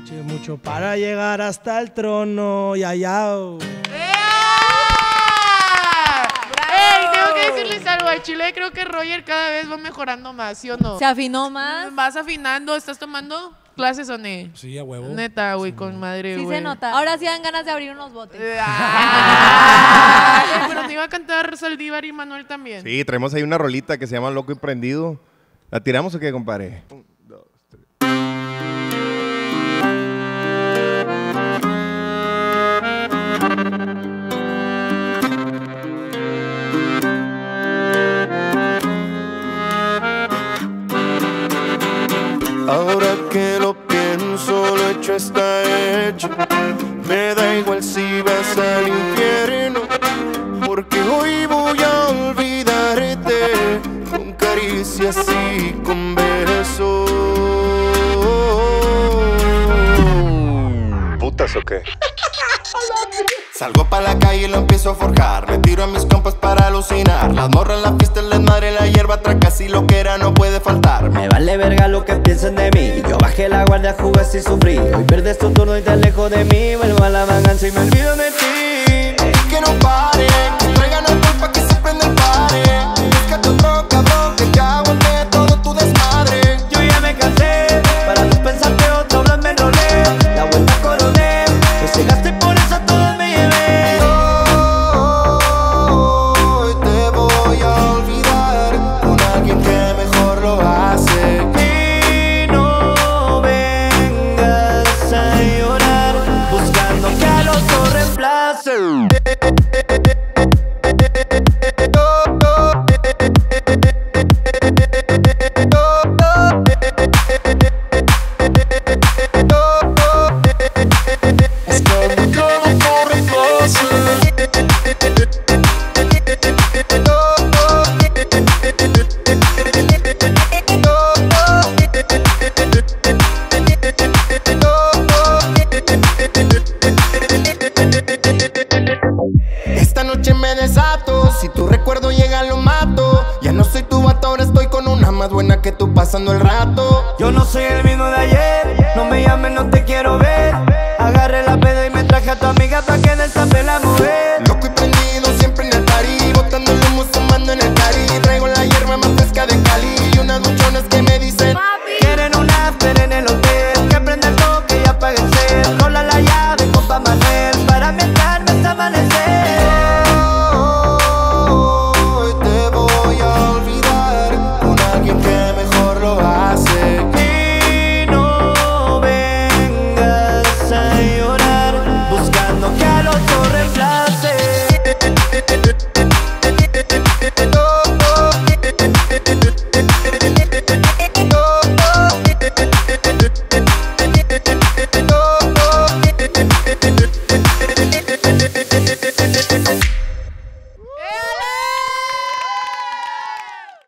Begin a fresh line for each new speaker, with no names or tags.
Mucho para llegar hasta el trono. Yayao.
¡Ey! Tengo que decirles algo. Al chile creo que Roger cada vez va mejorando más, ¿sí o no?
¿Se afinó más?
¿Vas afinando? ¿Estás tomando clases o no?
Sí, a huevo.
Neta, güey, con madre, güey.
Sí se nota. Ahora sí dan ganas de abrir unos botes.
Pero no iba a cantar Saldívar y Manuel también.
Sí, traemos ahí una rolita que se llama Loco y Prendido. ¿La tiramos o qué, compadre? 1, 2, 3.
Ahora que lo pienso, lo hecho está hecho. Me da igual si vas al infierno, porque hoy voy a olvidarte con caricias y con besos. ¿Putas o qué? Salgo pa' la calle y lo empiezo a forjar. Me tiro a mis compas para alucinar. Las morras, la fiesta, el desmadre, la hierba, tracas y lo que era no puede faltar.
Me vale verga lo que piensen de mí. Yo bajé la guardia, jugué sin sufrir. Hoy pierdes tu turno y te alejo de mí. Vuelvo a la venganza y me olvido de ti.
Que no pare, que traigan alcohol pa' que se prenda el pare. Búscate otro cabrón que te aguante todo tu desmadre.
Yo ya me cansé, para no pensarte otro blan me enrolé. La vuelta coroné, que se gaste por eso todo me llevé.
Hoy te voy a olvidar con alguien que mejor lo hace.
Y no vengas a llorar, buscando que al otro reemplace.
Esta noche me desato, si tu recuerdo llega lo mato. Ya no soy tu vato, ahora estoy con una más buena que tú pasando el rato.
Yo no soy el mismo de ayer, no me llames, no te quiero ver. Agarré la peda y me traje a tu amiga pa' que destape la mujer.